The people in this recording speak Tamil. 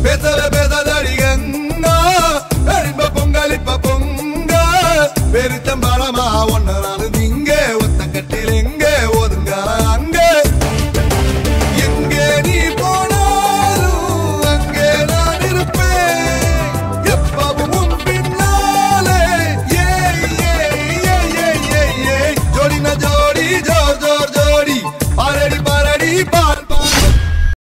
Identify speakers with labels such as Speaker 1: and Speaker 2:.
Speaker 1: பேசல பேசாதடி கங்கா பெரும்ப பொங்கல் இப்ப பொங்க பெருத்தம்பளமா ஒன்னரா